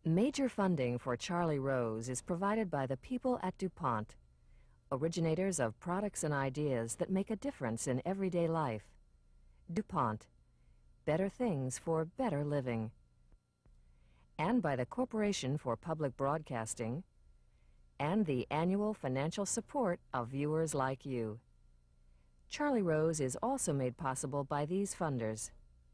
Major funding for Charlie Rose is provided by the people at DuPont, originators of products and ideas that make a difference in everyday life. DuPont, better things for better living. And by the Corporation for Public Broadcasting, and the annual financial support of viewers like you. Charlie Rose is also made possible by these funders.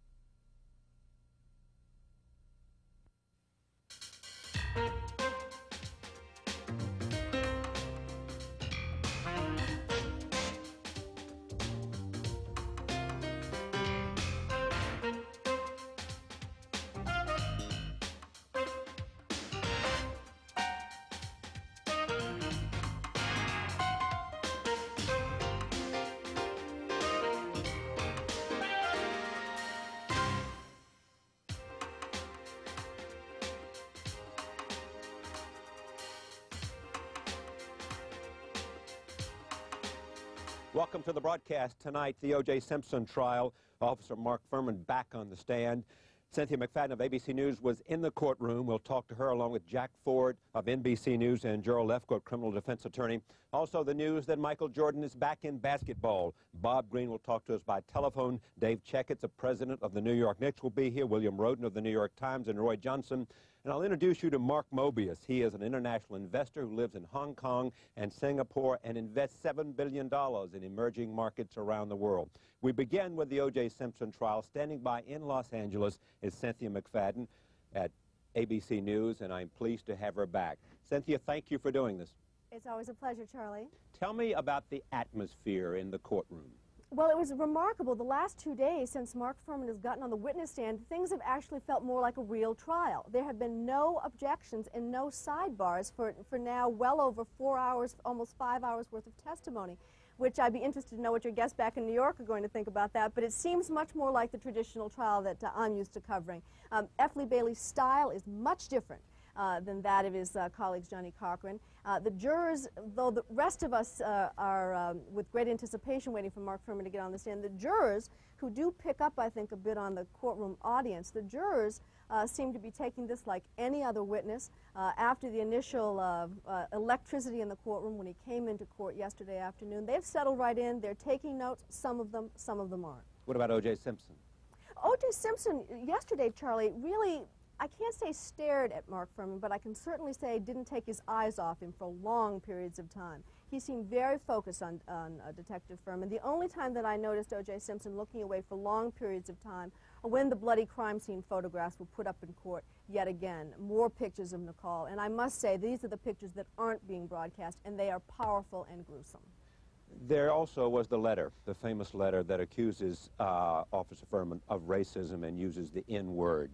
Welcome to the broadcast tonight. The O.J. Simpson trial. Officer Mark Furman back on the stand. Cynthia McFadden of ABC News was in the courtroom. We'll talk to her along with Jack Ford of NBC News and Gerald Lefcourt, criminal defense attorney. Also the news that Michael Jordan is back in basketball. Bob Greene will talk to us by telephone. Dave Checketts, the president of the New York Knicks, will be here. William Rhoden of the New York Times and Roy Johnson. And I'll introduce you to Mark Mobius. He is an international investor who lives in Hong Kong and Singapore and invests $7 billion in emerging markets around the world. We begin with the O.J. Simpson trial. Standing by in Los Angeles is Cynthia McFadden at ABC News, and I'm pleased to have her back. Cynthia, thank you for doing this. It's always a pleasure, Charlie. Tell me about the atmosphere in the courtroom. Well, it was remarkable. The last 2 days since Mark Furman has gotten on the witness stand, things have actually felt more like a real trial. There have been no objections and no sidebars for now well over 4 hours, almost 5 hours worth of testimony, which I'd be interested to know what your guests back in New York are going to think about that, but it seems much more like the traditional trial that I'm used to covering. F. Lee Bailey's style is much different than that of his colleagues Johnny Cochran. The jurors, though the rest of us are with great anticipation waiting for Mark Furman to get on the stand, the jurors, who do pick up, I think, a bit on the courtroom audience, the jurors seem to be taking this like any other witness. After the initial electricity in the courtroom when he came into court yesterday afternoon, they've settled right in. They're taking notes, some of them aren't. What about O.J. Simpson? O.J. Simpson, yesterday, Charlie, really, I can't say stared at Mark Furman, but I can certainly say didn't take his eyes off him for long periods of time. He seemed very focused on Detective Furman. The only time that I noticed O.J. Simpson looking away for long periods of time are when the bloody crime scene photographs were put up in court yet again. More pictures of Nicole. And I must say, these are the pictures that aren't being broadcast, and they are powerful and gruesome. There also was the letter, the famous letter that accuses Officer Furman of racism and uses the N-word.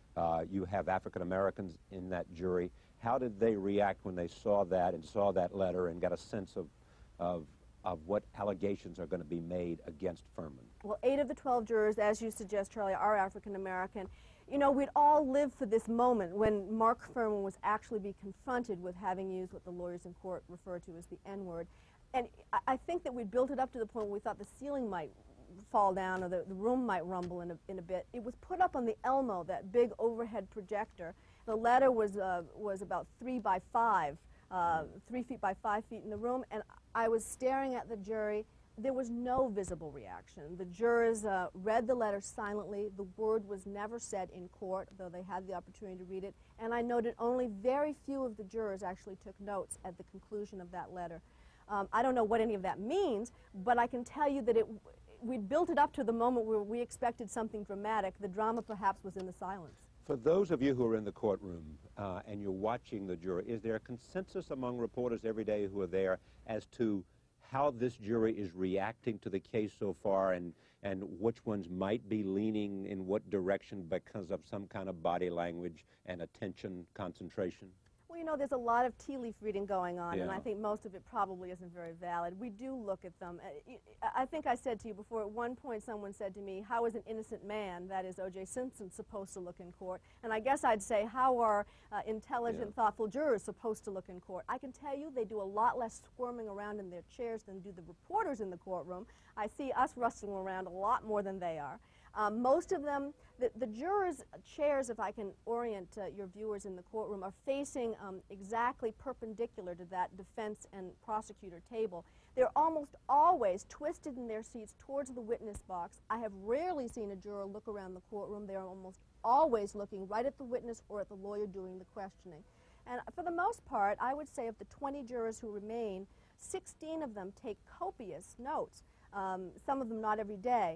You have African Americans in that jury. How did they react when they saw that and saw that letter and got a sense of what allegations are going to be made against Furman? Well, 8 of the 12 jurors, as you suggest, Charlie, are African American. You know, we'd all lived for this moment when Mark Furman was actually be confronted with having used what the lawyers in court refer to as the N-word. And I think that we built it up to the point where we thought the ceiling might fall down or the room might rumble in a bit. It was put up on the Elmo, that big overhead projector. The letter was about 3 by 5, 3 feet by 5 feet in the room, and I was staring at the jury. There was no visible reaction. The jurors read the letter silently. The word was never said in court, though they had the opportunity to read it, and I noted only very few of the jurors actually took notes at the conclusion of that letter. I don't know what any of that means, but I can tell you that we'd built it up to the moment where we expected something dramatic. The drama perhaps was in the silence. For those of you who are in the courtroom and you're watching the jury, is there a consensus among reporters every day who are there as to how this jury is reacting to the case so far and which ones might be leaning in what direction because of some kind of body language and attention concentration? Well, you know, there's a lot of tea leaf reading going on, yeah. And I think most of it probably isn't very valid. We do look at them. I think I said to you before, at one point someone said to me, how is an innocent man, that is O.J. Simpson, supposed to look in court? And I guess I'd say, how are intelligent, yeah. thoughtful jurors supposed to look in court? I can tell you they do a lot less squirming around in their chairs than do the reporters in the courtroom. I see us rustling around a lot more than they are. Most of them, the jurors' chairs, if I can orient your viewers in the courtroom, are facing exactly perpendicular to that defense and prosecutor table. They're almost always twisted in their seats towards the witness box. I have rarely seen a juror look around the courtroom. They're almost always looking right at the witness or at the lawyer doing the questioning. And for the most part, I would say of the 20 jurors who remain, 16 of them take copious notes, some of them not every day.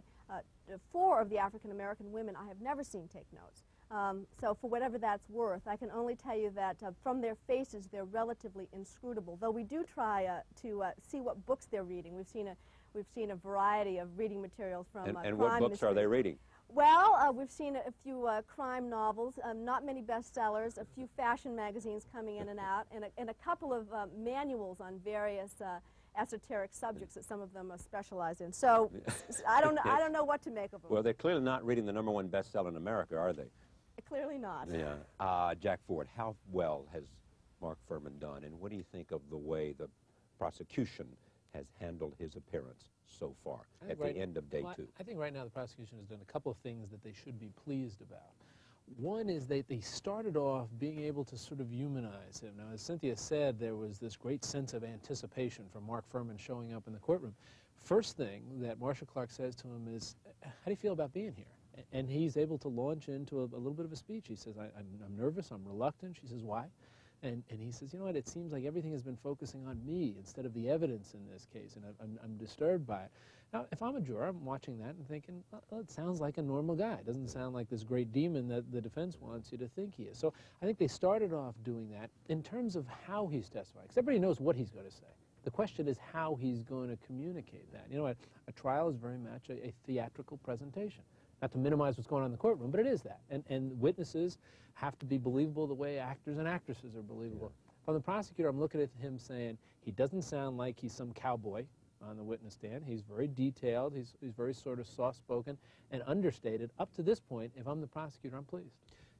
4 of the African-American women I have never seen take notes. So for whatever that's worth, I can only tell you that from their faces, they're relatively inscrutable, though we do try to see what books they're reading. We've seen a variety of reading materials from and what books are they reading? Well, we've seen a few crime novels, not many bestsellers, a few fashion magazines coming in and out, and a couple of manuals on various esoteric subjects that some of them are specialized in. So I don't know what to make of them. Well, they're clearly not reading the #1 bestseller in America, are they? Clearly not. Yeah. Jack Ford, how well has Mark Furman done, and what do you think of the way the prosecution has handled his appearance so far at the end of day 2? I think right now the prosecution has done a couple of things that they should be pleased about. One is that they started off being able to sort of humanize him. Now, as Cynthia said, there was this great sense of anticipation from Mark Furman showing up in the courtroom. First thing that Marcia Clark says to him is, how do you feel about being here? And he's able to launch into a little bit of a speech. He says, I'm nervous, I'm reluctant. She says, why? And he says, you know what, it seems like everything has been focusing on me instead of the evidence in this case, and I'm disturbed by it. Now, if I'm a juror, I'm watching that and thinking, well, it sounds like a normal guy. It doesn't sound like this great demon that the defense wants you to think he is. So I think they started off doing that. In terms of how he's testifying, because everybody knows what he's going to say. The question is how he's going to communicate that. You know, a trial is very much a theatrical presentation. Not to minimize what's going on in the courtroom, but it is that. And witnesses have to be believable the way actors and actresses are believable. Yeah. From the prosecutor, I'm looking at him saying, he doesn't sound like he's some cowboy on the witness stand. He's very detailed. He's very sort of soft-spoken and understated. Up to this point, if I'm the prosecutor, I'm pleased.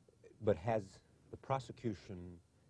But has the prosecution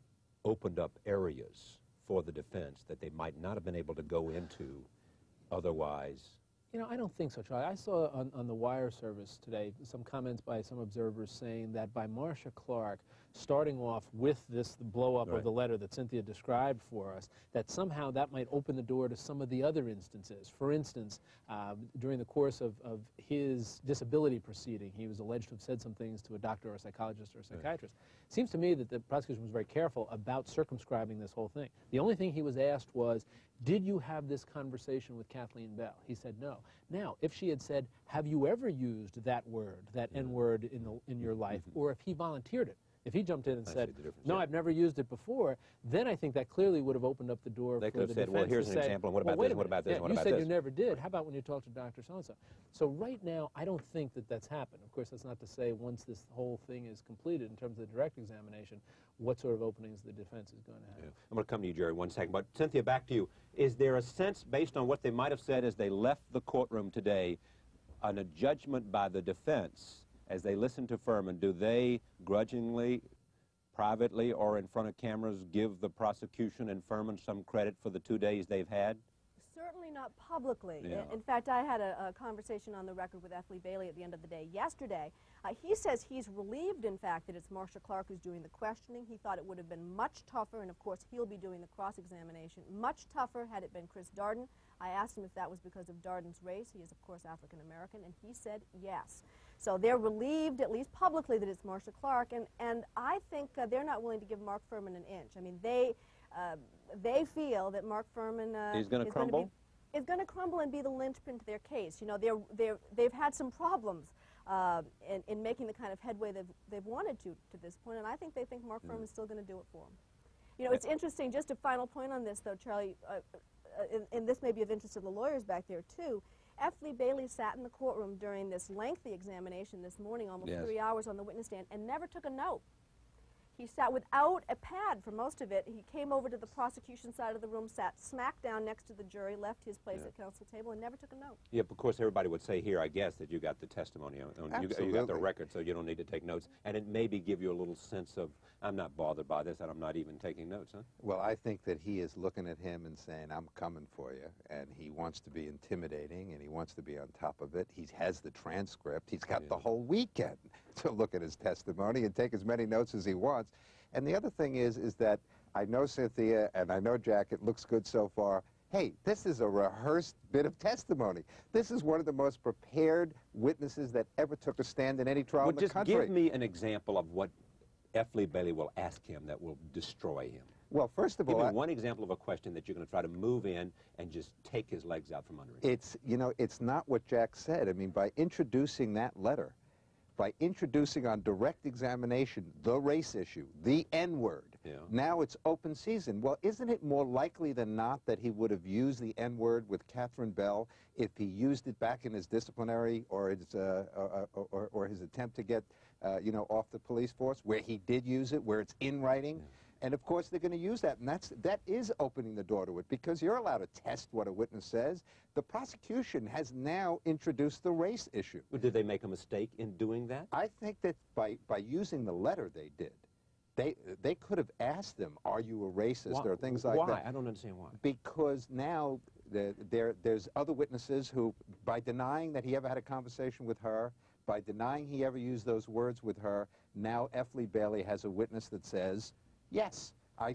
opened up areas for the defense that they might not have been able to go into otherwise? You know, I don't think so, Charlie. I saw on the wire service today some comments by some observers saying that by Marcia Clark starting off with the blow-up of the letter that Cynthia described for us, that somehow that might open the door to some of the other instances. For instance, during the course of his disability proceeding, he was alleged to have said some things to a doctor or a psychologist or a psychiatrist. It seems to me that the prosecution was very careful about circumscribing this whole thing. The only thing he was asked was, did you have this conversation with Kathleen Bell? He said no. Now, if she had said, have you ever used that word, that N-word in your life, or if he volunteered it, if he jumped in and said, no, I've never used it before, then I think that clearly would have opened up the door for the defense to say, they could have said, well, here's an example, and what about this, what about this, what about this? You said you never did. How about when you talked to Dr. So-and-so? So right now, I don't think that that's happened. Of course, that's not to say once this whole thing is completed in terms of the direct examination, what sort of openings the defense is going to have. Yeah. I'm going to come to you, Jerry, one second. But Cynthia, back to you. Is there a sense, based on what they might have said as they left the courtroom today, on a judgment by the defense as they listen to Furman? Do they grudgingly, privately, or in front of cameras give the prosecution and Furman some credit for the 2 days they've had? Certainly not publicly. Yeah. In fact, I had a conversation on the record with F. Lee Bailey at the end of the day yesterday. He says he's relieved, in fact, that it's Marcia Clark who's doing the questioning. He thought it would have been much tougher, and of course he'll be doing the cross-examination, much tougher had it been Chris Darden. I asked him if that was because of Darden's race. He is, of course, African-American, and he said yes. So they're relieved, at least publicly, that it's Marcia Clark, and I think they're not willing to give Mark Furman an inch. I mean, they feel that Mark Furman is going to crumble? Is going to crumble and be the linchpin to their case. You know, they've had some problems in making the kind of headway they've wanted to this point, and I think they think Mark Furman's still going to do it for them. You know, it's interesting, just a final point on this, though, Charlie, and this may be of interest to the lawyers back there, too. F. Lee Bailey sat in the courtroom during this lengthy examination this morning, almost 3 hours on the witness stand, and never took a note. He sat without a pad for most of it. He came over to the prosecution side of the room, sat smack down next to the jury, left his place at counsel table, and never took a note. Yeah, of course, everybody would say here, I guess, that you got the testimony, you got the record, so you don't need to take notes. And it maybe give you a little sense of, I'm not bothered by this, and I'm not even taking notes, huh? Well, I think that he is looking at him and saying, I'm coming for you, and he wants to be intimidating, and he wants to be on top of it. He has the transcript. He's got the whole weekend to look at his testimony and take as many notes as he wants. And the other thing is that I know Cynthia and I know Jack, it looks good so far. Hey, this is a rehearsed bit of testimony. This is one of the most prepared witnesses that ever took a stand in any trial in the country. Just give me an example of what F. Lee Bailey will ask him that will destroy him. Well, first of all, give me one example of a question that you're going to try to move in and just take his legs out from under him. It's, you know, it's not what Jack said. I mean, by introducing that letter, by introducing on direct examination the race issue, the N-word, now it's open season. Well, isn't it more likely than not that he would have used the N-word with Catherine Bell if he used it back in his disciplinary or his attempt to get, you know, off the police force, where he did use it, where it's in writing? And of course they're going to use that, and that is opening the door to it, because you're allowed to test what a witness says. The prosecution has now introduced the race issue. Well, did they make a mistake in doing that? I think that by using the letter they did, they could have asked them, are you a racist, or things like that. Why? I don't understand why. Because now there's other witnesses who, by denying that he ever had a conversation with her, by denying he ever used those words with her, now F. Lee Bailey has a witness that says, yes,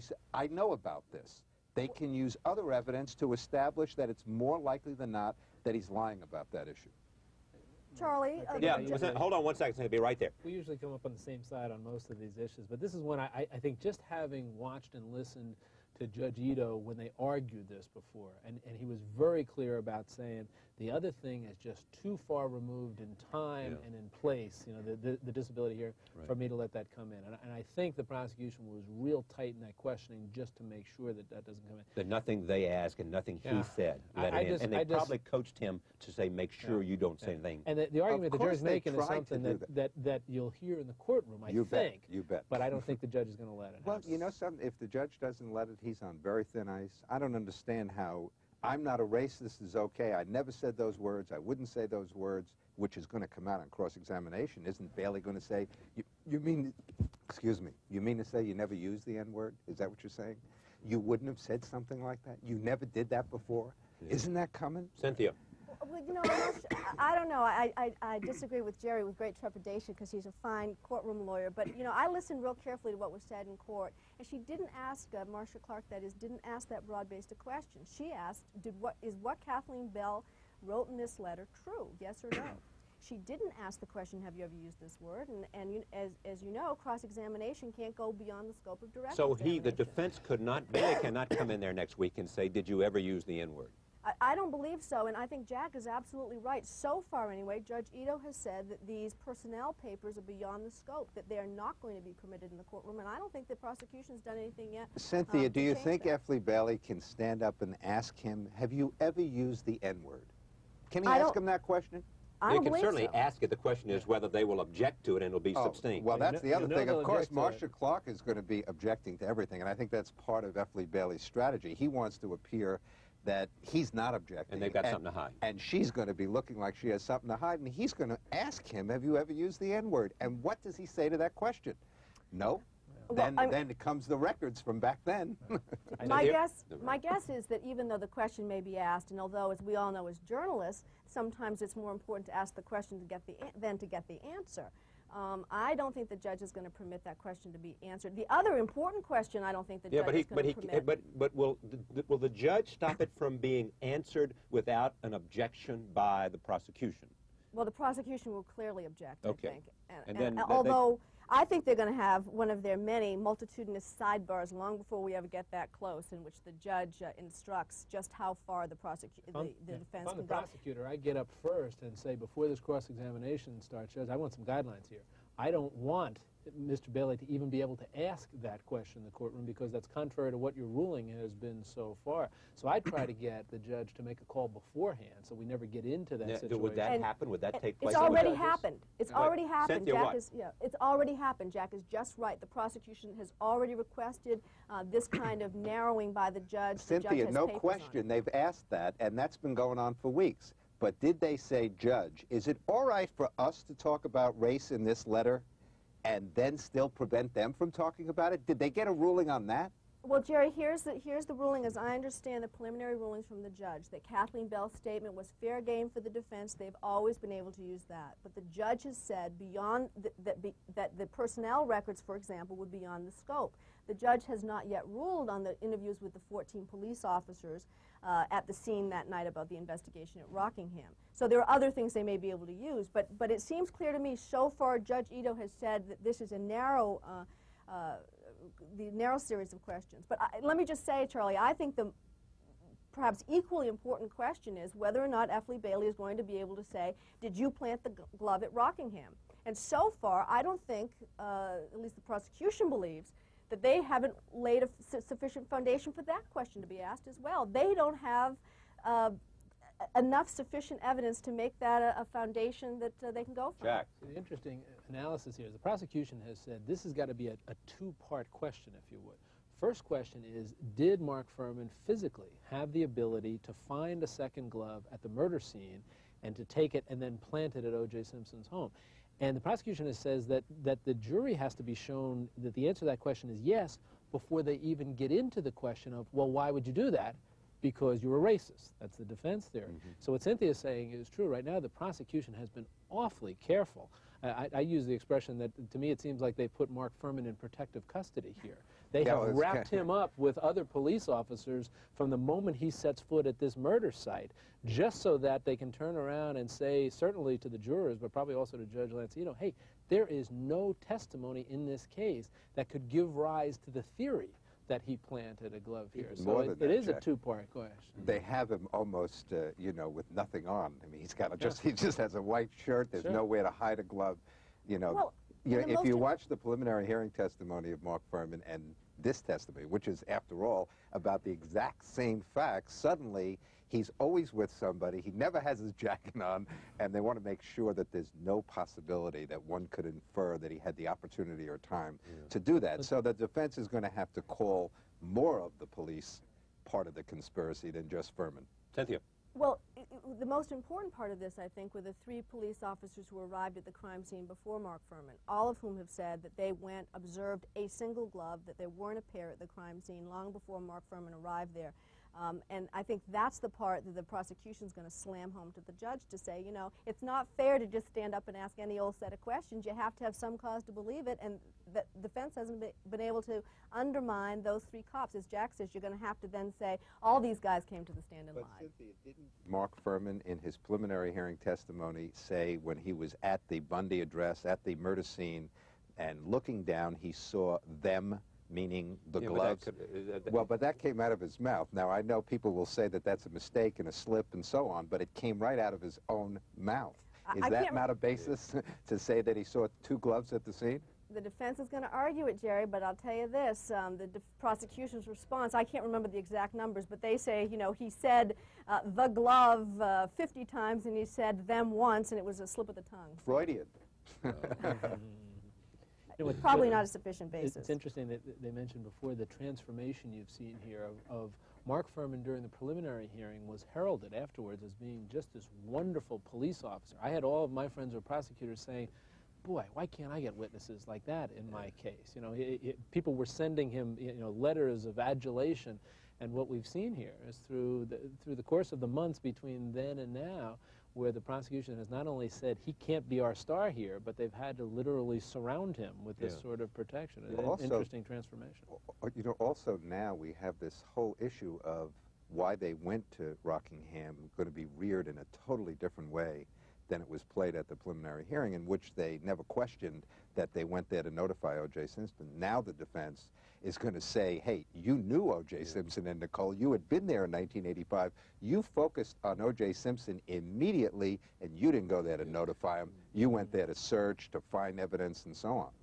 I know about this. They can use other evidence to establish that it's more likely than not that he's lying about that issue. Charlie? Yeah, hold on one second, I'll be right there. We usually come up on the same side on most of these issues, but this is one I think, just having watched and listened to Judge Ito when they argued this before, and he was very clear about saying the other thing is just too far removed in time and in place, you know, the disability here, for me to let that come in. And I think the prosecution was real tight in that questioning just to make sure that that doesn't come in. That nothing they asked and nothing he said let it in. And they probably coached him to say, make sure you don't say anything. And the argument the jury's making is something that you'll hear in the courtroom, I think. You bet. But I don't think the judge is going to let it happen. Well, you know something, if the judge doesn't let it, he's on very thin ice. I don't understand how I'm not a racist, this is okay, I never said those words, I wouldn't say those words, which is going to come out on cross-examination. Isn't Bailey going to say, you mean, excuse me, you mean to say you never used the N-word? Is that what you're saying? You wouldn't have said something like that? You never did that before? Isn't that coming? Cynthia. Well, you know, I don't know. I disagree with Jerry with great trepidation, because he's a fine courtroom lawyer. But, you know, I listened real carefully to what was said in court. And she didn't ask, Marcia Clark, that is, didn't ask that broad-based a question. She asked, is what Kathleen Bell wrote in this letter true, yes or no? She didn't ask the question, have you ever used this word? And as you know, cross-examination can't go beyond the scope of direct examination. So the defense Bailey cannot come in there next week and say, did you ever use the N-word? I don't believe so, and I think Jack is absolutely right. So far, anyway, Judge Ito has said that these personnel papers are beyond the scope, that they are not going to be permitted in the courtroom, and I don't think the prosecution's done anything yet. Cynthia, do you think F. Lee Bailey can stand up and ask him, have you ever used the N-word? Can he ask him that question? I don't can certainly so. ask it. The question is whether they will object to it and it'll be sustained. Well, that's the other thing. Of course, Marcia Clark is going to be objecting to everything, and I think that's part of F. Lee Bailey's strategy. He wants to appear that he's not objecting. And they've got something to hide. And she's going to be looking like she has something to hide, and he's going to ask him, have you ever used the N-word? And what does he say to that question? No. Well, then it comes the records from back then. My guess is that even though the question may be asked, and although, as we all know as journalists, sometimes it's more important to ask the question than to get the answer. I don't think the judge is going to permit that question to be answered. The other important question I don't think the judge is going to permit. But will the judge stop it from being answered without an objection by the prosecution? Well, the prosecution will clearly object, I think. And then although I think they're going to have one of their many multitudinous sidebars long before we ever get that close, in which the judge instructs just how far the defense can go. I'm the prosecutor. I get up first and say, before this cross-examination starts, Judge, I want some guidelines here. I don't want Mr. Bailey to even be able to ask that question in the courtroom, because that's contrary to what your ruling has been so far. So I try to get the judge to make a call beforehand, so we never get into that situation. Would that happen? Would that take place? It's already happened. It's already happened. Cynthia, Jack it's already happened. Jack is just right. The prosecution has already requested this kind of narrowing by the judge. Cynthia, no question, they've asked that, and that's been going on for weeks. But did they say, Judge, is it all right for us to talk about race in this letter and then still prevent them from talking about it? Did they get a ruling on that? Well, Jerry, here's the ruling as I understand the preliminary rulings from the judge, that Kathleen Bell's statement was fair game for the defense. They've always been able to use that. But the judge has said beyond that the personnel records, for example, would be beyond the scope. The judge has not yet ruled on the interviews with the 14 police officers at the scene that night about the investigation at Rockingham. So there are other things they may be able to use. But it seems clear to me so far Judge Ito has said that this is a narrow series of questions. But let me just say, Charlie, I think the perhaps equally important question is whether or not F. Lee Bailey is going to be able to say, did you plant the glove at Rockingham? And so far, I don't think, at least the prosecution believes, that they haven't laid a sufficient foundation for that question to be asked as well. They don't have enough sufficient evidence to make that a foundation that they can go from. Jack. The interesting analysis here is the prosecution has said this has got to be a two-part question, if you would. First question is, did Mark Furman physically have the ability to find a second glove at the murder scene and to take it and then plant it at O.J. Simpson's home? And the prosecution says that the jury has to be shown that the answer to that question is yes before they even get into the question of, well, why would you do that? Because you're a racist. That's the defense theory. Mm-hmm. So what Cynthia is saying is true. Right now, the prosecution has been awfully careful. I use the expression that, to me, it seems like they put Mark Furman in protective custody here. They have wrapped him up with other police officers from the moment he sets foot at this murder site, just so that they can turn around and say, certainly to the jurors, but probably also to Judge Lancino, hey, there is no testimony in this case that could give rise to the theory that he planted a glove here. So it is a two-part question. They have him almost, you know, with nothing on. I mean, he just has a white shirt. There's nowhere to hide a glove. You know, well, if you watch the preliminary hearing testimony of Mark Furman and this testimony, which is, after all, about the exact same facts, suddenly he's always with somebody. He never has his jacket on, and they want to make sure that there's no possibility that one could infer that he had the opportunity or time to do that. So the defense is going to have to call more of the police part of the conspiracy than just Furman. Cynthia. Well, the most important part of this, I think, were the 3 police officers who arrived at the crime scene before Mark Furman, all of whom have said that they went, observed a single glove, that there weren't a pair at the crime scene long before Mark Furman arrived there. And I think that's the part that the prosecution's going to slam home to the judge to say, you know, it's not fair to just stand up and ask any old set of questions. You have to have some cause to believe it, and the defense hasn't been able to undermine those 3 cops. As Jack says, you're going to have to then say, all these guys came to the stand and lied. Cynthia, didn't Mark Furman, in his preliminary hearing testimony, say when he was at the Bundy address, at the murder scene, and looking down, he saw them, meaning the gloves? Well, but that came out of his mouth. Now, I know people will say that that's a mistake and a slip and so on, but it came right out of his own mouth. Is that not a basis to say that he saw 2 gloves at the scene? The defense is going to argue it, Jerry, but I'll tell you this, the prosecution's response, I can't remember the exact numbers, but they say, you know, he said the glove 50 times and he said them once, and it was a slip of the tongue. Freudian. Probably not a sufficient basis. It's interesting that they mentioned before the transformation you've seen here of Mark Furman during the preliminary hearing was heralded afterwards as being just this wonderful police officer. I had all of my friends who were prosecutors saying, boy, why can't I get witnesses like that in my case? You know, people were sending him, you know, letters of adulation, and what we've seen here is through the course of the months between then and now, where the prosecution has not only said he can't be our star here, but they've had to literally surround him with this sort of protection. An interesting transformation. You know, also now we have this whole issue of why they went to Rockingham, going to be reared in a totally different way than it was played at the preliminary hearing, in which they never questioned that they went there to notify O.J. Simpson. Now the defense is going to say, hey, you knew O.J. Simpson and Nicole. You had been there in 1985. You focused on O.J. Simpson immediately, and you didn't go there to notify him. You went there to search, to find evidence, and so on.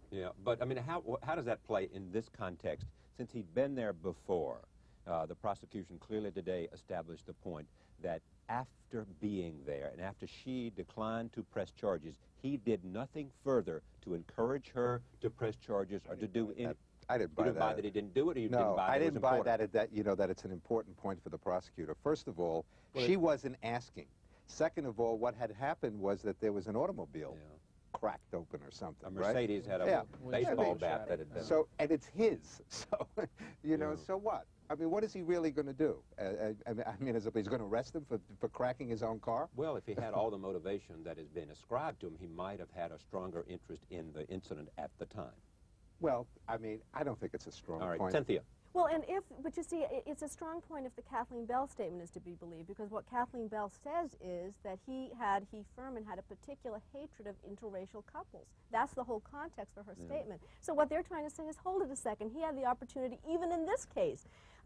Yeah, but I mean, how does that play in this context? Since he'd been there before, the prosecution clearly today established the point that after being there and after she declined to press charges, he did nothing further to encourage her to press charges or to do anything. I didn't buy that. You didn't buy that he didn't do it, or you No, didn't buy that I it was didn't buy important? that, that it's an important point for the prosecutor. First of all, she wasn't asking. Second of all, what had happened was that there was an automobile cracked open or something, A Mercedes had a baseball bat that had been... So, and it's his, so, you know, so what? I mean, what is he really going to do? I mean, as if he's going to arrest him for cracking his own car? Well, if he had all the motivation that has been ascribed to him, he might have had a stronger interest in the incident at the time. Well, I mean, I don't think it's a strong All right, point. Cynthia. Well, but you see, it's a strong point if the Kathleen Bell statement is to be believed, because what Kathleen Bell says is that Furman had a particular hatred of interracial couples. That's the whole context for her statement. So what they're trying to say is, hold it a second, he had the opportunity, even in this case,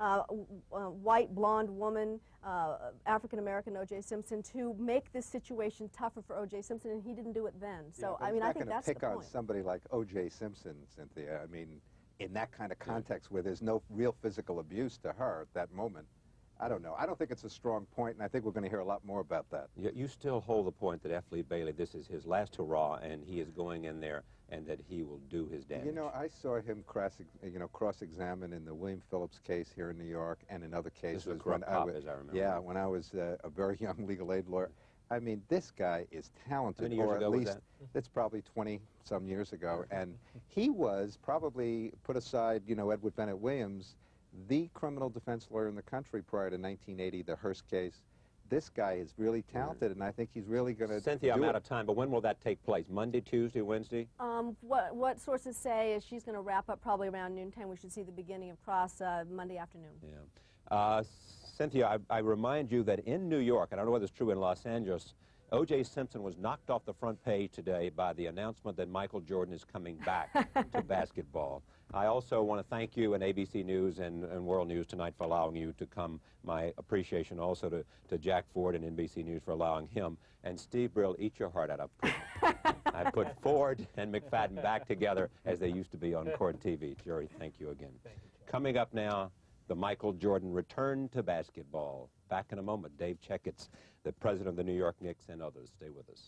white, blonde woman, African-American O.J. Simpson, to make this situation tougher for O.J. Simpson, and he didn't do it then. So, I mean, I think that's the point. He's not going to pick on somebody like O.J. Simpson, Cynthia. I mean, in that kind of context where there's no real physical abuse to her at that moment, I don't know. I don't think it's a strong point, and I think we're going to hear a lot more about that. You still hold the point that F. Lee Bailey, this is his last hurrah, and he is going in there, and that he will do his damage. You know, I saw him cross-examine in the William Phillips case here in New York and in other cases. This was a corrupt cop, as I remember. Yeah, when I was a very young legal aid lawyer. I mean, this guy is talented. How many years ago was that? It's probably 20-some years ago. And he was probably, put aside, you know, Edward Bennett Williams, the criminal defense lawyer in the country prior to 1980, the Hearst case. This guy is really talented, and I think he's really going to Cynthia, I'm out of time, but when will that take place? Monday, Tuesday, Wednesday? What sources say is she's going to wrap up probably around noontime. We should see the beginning of cross Monday afternoon. Yeah. Cynthia, I remind you that in New York, and I don't know whether it's true in Los Angeles, O.J. Simpson was knocked off the front page today by the announcement that Michael Jordan is coming back to basketball. I also want to thank you and ABC News and World News tonight for allowing you to come. My appreciation also to Jack Ford and NBC News for allowing him. And Steve Brill, eat your heart out. I put Ford and McFadden back together as they used to be on Court TV. Jerry, thank you again. Thank you, Coming up now, the Michael Jordan return to basketball. Back in a moment, Dave Checketts, the president of the New York Knicks, and others. Stay with us.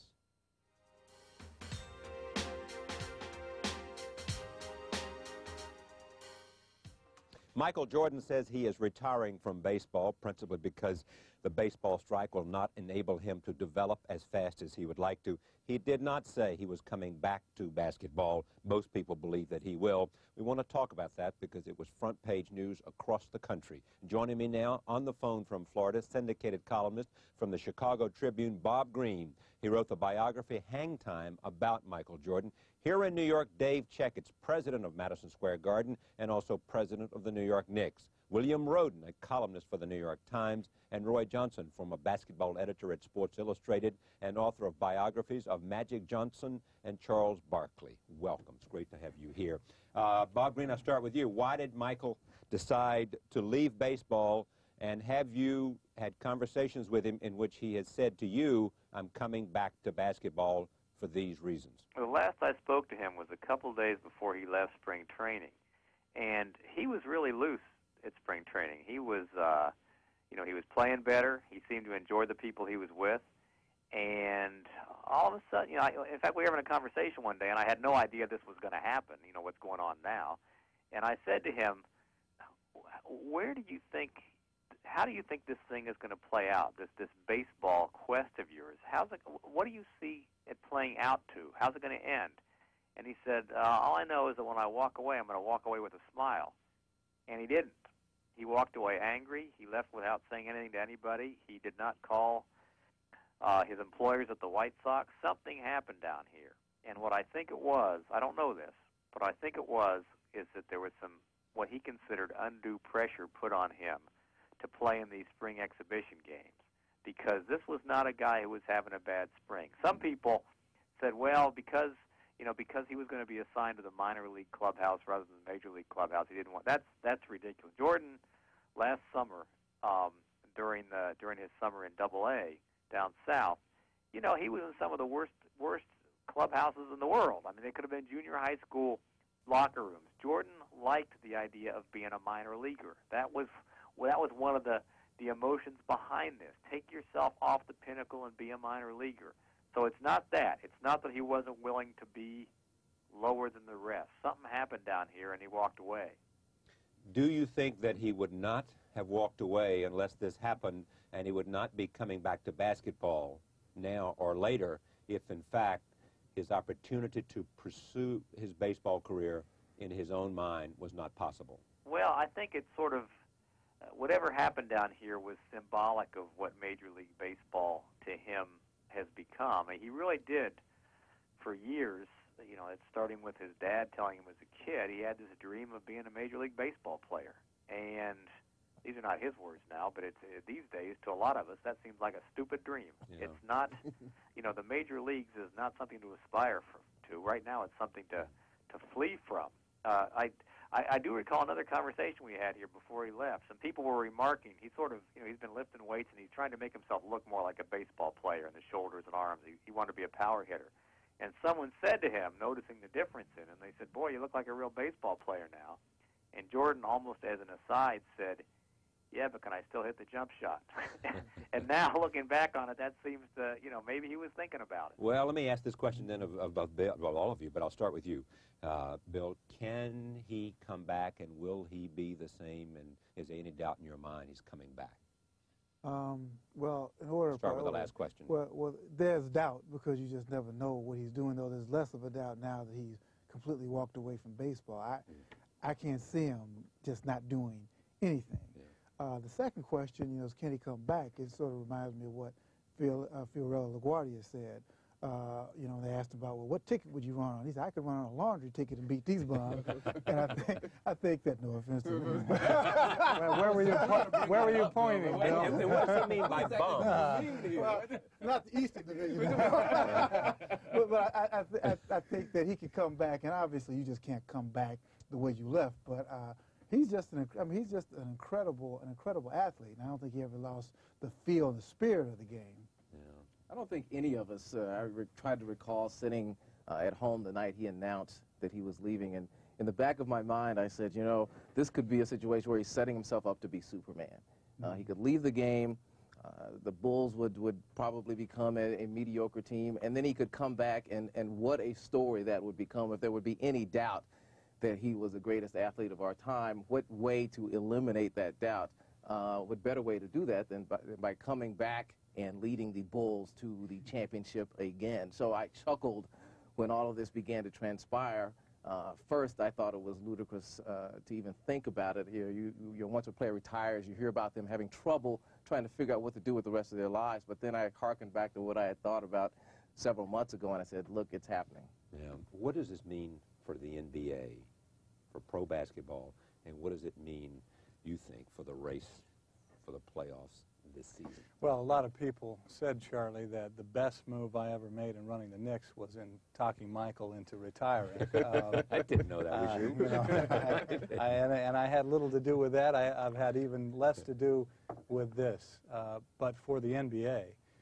Michael Jordan says he is retiring from baseball, principally because the baseball strike will not enable him to develop as fast as he would like to. He did not say he was coming back to basketball. Most people believe that he will. We want to talk about that because it was front page news across the country. Joining me now on the phone from Florida, syndicated columnist from the Chicago Tribune, Bob Greene. He wrote the biography Hang Time about Michael Jordan. Here in New York, Dave Checketts, president of Madison Square Garden and also president of the New York Knicks. William Rhoden, a columnist for the New York Times, and Roy Johnson, former basketball editor at Sports Illustrated and author of biographies of Magic Johnson and Charles Barkley. Welcome. It's great to have you here. Bob Greene, I'll start with you. Why did Michael decide to leave baseball, and have you had conversations with him in which he has said to you, I'm coming back to basketball for these reasons? The last I spoke to him was a couple days before he left spring training, and he was really loose at spring training. He was, he was playing better. He seemed to enjoy the people he was with, and all of a sudden, in fact, we were having a conversation one day, and I had no idea this was going to happen, what's going on now, and I said to him, how do you think this thing is going to play out, this baseball quest of yours? What do you see it playing out to? How's it going to end? And he said, all I know is that when I walk away, I'm going to walk away with a smile. And he didn't. He walked away angry. He left without saying anything to anybody. He did not call his employers at the White Sox. Something happened down here. And what I think it was, I don't know this, but I think it was, is that there was some, what he considered undue pressure put on him to play in these spring exhibition games, because this was not a guy who was having a bad spring. Some people said, well, because he was going to be assigned to the minor league clubhouse rather than the major league clubhouse, he didn't want. That's ridiculous. Jordan, last summer, during his summer in Double-A down south, he was in some of the worst clubhouses in the world. I mean, they could have been junior high school locker rooms. Jordan liked the idea of being a minor leaguer. That was one of the emotions behind this. Take yourself off the pinnacle and be a minor leaguer. So it's not that. It's not that he wasn't willing to be lower than the rest. Something happened down here, and he walked away. Do you think that he would not have walked away unless this happened, and he would not be coming back to basketball now or later if, in fact, his opportunity to pursue his baseball career in his own mind was not possible? Well, I think it's sort of, whatever happened down here was symbolic of what Major League Baseball to him has become. He really did, for years, you know, it's starting with his dad telling him as a kid, he had this dream of being a Major League Baseball player. And these are not his words now, but it's these days, to a lot of us, that seems like a stupid dream. Yeah. It's not, you know, the major leagues is not something to aspire to. Right now, it's something to flee from. I do recall another conversation we had here before he left. Some people were remarking, he sort of, you know, he's been lifting weights and he's trying to make himself look more like a baseball player in the shoulders and arms. He wanted to be a power hitter. And someone said to him, noticing the difference in him, they said, "Boy, you look like a real baseball player now." And Jordan, almost as an aside, said, "Yeah, but can I still hit the jump shot?" And now, looking back on it, that seems to, you know, maybe he was thinking about it. Well, let me ask this question then of all of you, but I'll start with you. Bill, can he come back, and will he be the same, and is there any doubt in your mind he's coming back? Well, in order start with the last question. Well, there's doubt because you just never know what he's doing, though there's less of a doubt now that he's completely walked away from baseball. I can't see him just not doing anything. Yeah. The second question, you know, is can he come back? It sort of reminds me of what Fiorello LaGuardia said. You know, they asked him about, well, what ticket would you run on? He said, I could run on a laundry ticket and beat these bums. And I think that, no offense to him. Where were you pointing, Bill? And what does he mean by bum? Well, not the Eastern Division. but I think that he could come back, and obviously you just can't come back the way you left. But he's just an incredible athlete. And I don't think he ever lost the feel and the spirit of the game. I don't think any of us, tried to recall sitting at home the night he announced that he was leaving, and in the back of my mind I said, you know, this could be a situation where he's setting himself up to be Superman. He could leave the game, the Bulls would probably become a mediocre team, and then he could come back, and what a story that would become if there would be any doubt that he was the greatest athlete of our time. What way to eliminate that doubt? What better way to do that than by coming back and leading the Bulls to the championship again. So I chuckled when all of this began to transpire. First, I thought it was ludicrous to even think about it here. Once a player retires, you hear about them having trouble trying to figure out what to do with the rest of their lives. But then I hearkened back to what I had thought about several months ago, and I said, look, it's happening. Yeah. What does this mean for the NBA, for pro basketball, and what does it mean, you think, for the race for the playoffs this season? Well, a lot of people said, Charlie, that the best move I ever made in running the Knicks was in talking Michael into retiring. I didn't know that was you. You know, and I had little to do with that. I've had even less to do with this. But for the NBA,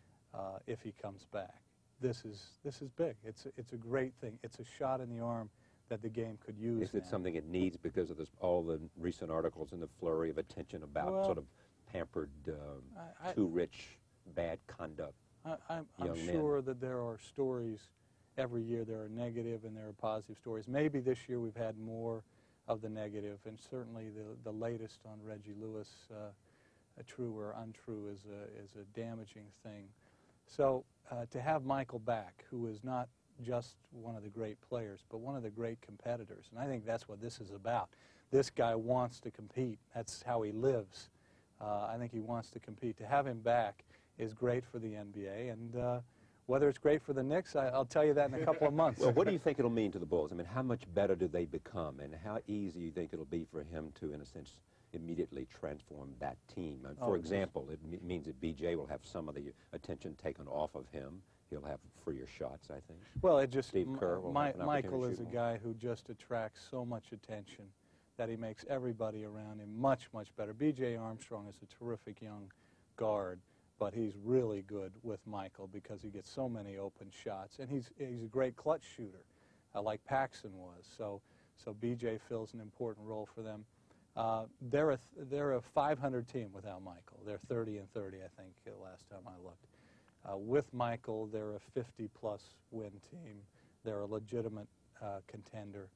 if he comes back, this is big. It's a great thing. It's a shot in the arm that the game could use. Is it something it needs because of all the recent articles and the flurry of attention about sort of pampered, too rich, bad conduct? I'm sure that there are stories every year. There are negative and there are positive stories. Maybe this year we've had more of the negative, and certainly the latest on Reggie Lewis, true or untrue, is a damaging thing. So to have Michael back, who is not just one of the great players, but one of the great competitors, and I think that's what this is about. This guy wants to compete. That's how he lives. I think he wants to compete. To have him back is great for the NBA, and whether it's great for the Knicks, I'll tell you that in a couple of months. Well, what do you think it'll mean to the Bulls? I mean, how much better do they become, and how easy do you think it'll be for him to, in a sense, immediately transform that team? For example, it means that B.J. will have some of the attention taken off of him. He'll have freer shots, I think. Well, it just, Steve Kerr will have an Michael is a more. guy who just attracts so much attention that he makes everybody around him much, much better. B.J. Armstrong is a terrific young guard, but he's really good with Michael because he gets so many open shots, and he's a great clutch shooter, like Paxson was. So BJ fills an important role for them. They're a 500 team without Michael. They're 30 and 30, I think, last time I looked. With Michael, they're a 50-plus win team. They're a legitimate contender,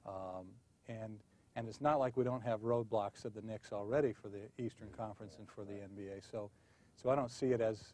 and it's not like we don't have roadblocks at the Knicks already for the Eastern Conference and for the NBA. So I don't see it as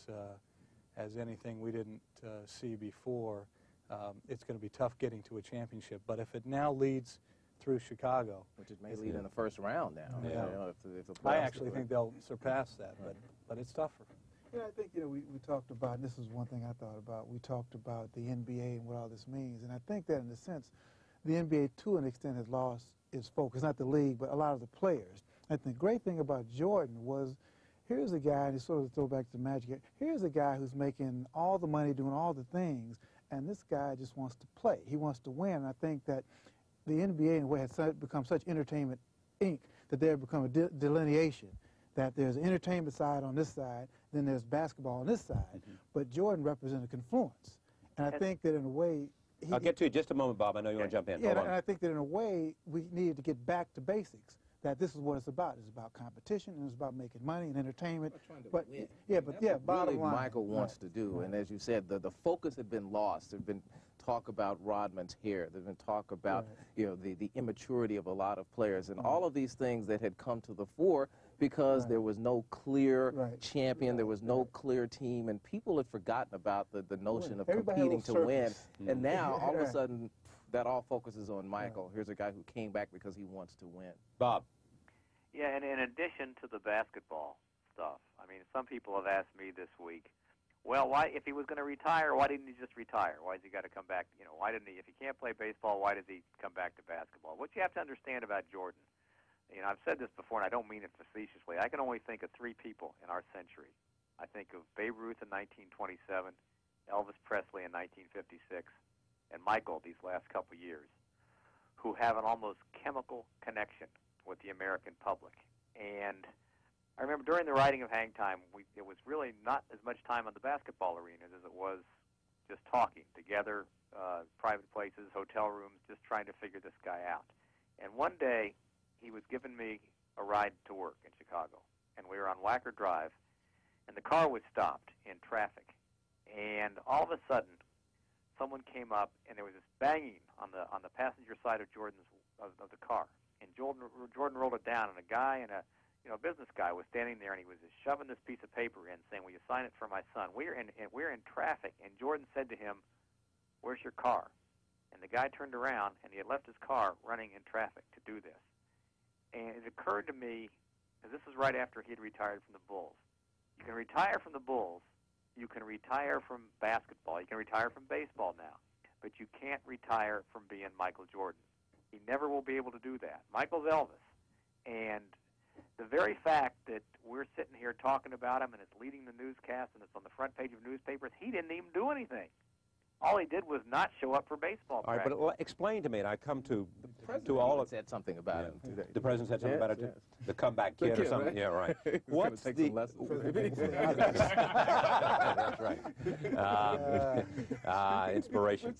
anything we didn't see before. It's going to be tough getting to a championship, but if it now leads through Chicago, which it may lead in the first round now. Yeah. You know, if the I actually think they'll surpass that, but it's tougher. Yeah, I think, we talked about, and this is one thing I thought about, we talked about the NBA and what all this means, and I think that in a sense, the NBA to an extent has lost its focus, not the league, but a lot of the players. I think the great thing about Jordan was, here's a guy, and he sort of throw back to Magic, here's a guy who's making all the money, doing all the things, and this guy just wants to play. He wants to win, and I think that the NBA in a way has become such Entertainment Inc. that there have become a delineation, that there's an entertainment side on this side, then there's basketball on this side, but Jordan represents a confluence. And I think that in a way... I'll get to you in just a moment, Bob. I know you want to jump in. Yeah, and I think that in a way, we needed to get back to basics, that this is what it's about. It's about competition, and it's about making money and entertainment. But bottom line, Michael wants to do, and as you said, the focus had been lost. There'd been talk about Rodman's hair. There's been talk about the immaturity of a lot of players, and all of these things that had come to the fore because there was no clear champion, there was no clear team, and people had forgotten about the notion of competing to win. And now, all of a sudden, that all focuses on Michael. Here's a guy who came back because he wants to win. Bob. Yeah, and in addition to the basketball stuff, I mean, some people have asked me this week, well, why, if he was going to retire, why didn't he just retire? Why has he got to come back? You know, why didn't he, if he can't play baseball, why does he come back to basketball? What you have to understand about Jordan, you know, I've said this before, and I don't mean it facetiously. I can only think of three people in our century. I think of Babe Ruth in 1927, Elvis Presley in 1956, and Michael these last couple years, who have an almost chemical connection with the American public. And I remember during the writing of Hang Time, it was really not as much time on the basketball arenas as it was just talking together, private places, hotel rooms, just trying to figure this guy out. And one day, he was giving me a ride to work in Chicago, and we were on Wacker Drive, and the car was stopped in traffic. And all of a sudden, someone came up, and there was this banging on the passenger side of of the car. And Jordan rolled it down, and a guy and a business guy was standing there, and he was just shoving this piece of paper in, saying, "Will you sign it for my son?" We're in traffic, and Jordan said to him, "Where's your car?" And the guy turned around, and he had left his car running in traffic to do this. And it occurred to me, because this was right after he had retired from the Bulls, you can retire from the Bulls, you can retire from basketball, you can retire from baseball now, but you can't retire from being Michael Jordan. He never will be able to do that. Michael's Elvis. And the very fact that we're sitting here talking about him and it's leading the newscast and it's on the front page of newspapers, he didn't even do anything. All he did was not show up for baseball practice. All right, but explain to me, and I come to all of said something about him today. The president said something about it, too? The comeback kid or something? Right? Yeah, right. What's the... That's right. Inspiration.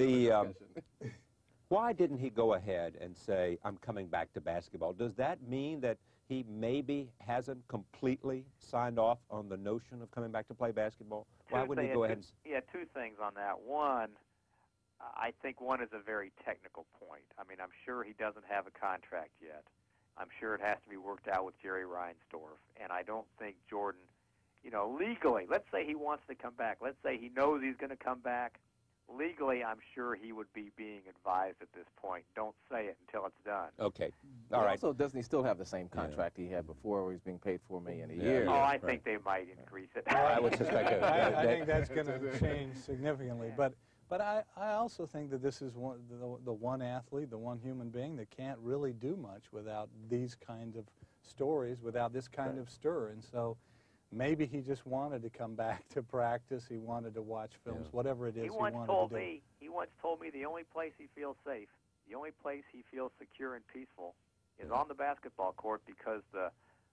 Why didn't he go ahead and say, I'm coming back to basketball? Does that mean that he maybe hasn't completely signed off on the notion of coming back to play basketball? Why wouldn't he go ahead and... Yeah, two things on that. One, I think one is a very technical point. I mean, I'm sure he doesn't have a contract yet. I'm sure it has to be worked out with Jerry Reinsdorf. And I don't think Jordan, legally, let's say he wants to come back. Let's say he knows he's going to come back. Legally, I'm sure he would be being advised at this point. Don't say it until it's done. Okay. All right. Also, doesn't he still have the same contract he had before where he's being paid $4 million a year? Oh, I think they might increase it. I would suspect that. I think that's going to change significantly. But I also think that this is the one athlete, the one human being that can't really do much without these kind of stories, without this kind of stir. And so maybe he just wanted to come back to practice. He wanted to watch films, whatever it is he wanted to do. He once told me the only place he feels safe, the only place he feels secure and peaceful is on the basketball court, because the